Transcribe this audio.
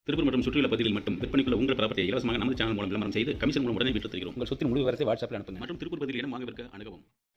திருப்பூர் மற்றும் சுற்றியுள்ள பகுதிகளில் மட்டும் விற்பனைக்குள்ள உங்கள் ப்ராப்பர்ட்டியை இலவசமாக நமது சேனல் மூலம் விளம்பரம் செய்து கமிஷன் மூலம் உடனே விற்று தருகிறோம். உங்கள் சொத்தின் முழு விவரத்தை வாட்ஸ்அப்பில் அனுப்புங்கள் மற்றும் திருப்பூர் பகுதியில் இடம் வாங்க விற்க அணுகவும்.